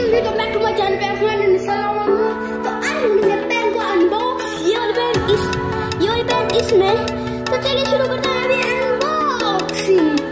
Welcome back to my channel पे तो आज हम लोग पेन को अनबॉक्स ये वाली पेन इसमें। तो चलिए शुरू करते हैं अभी अनबॉक्सिंग।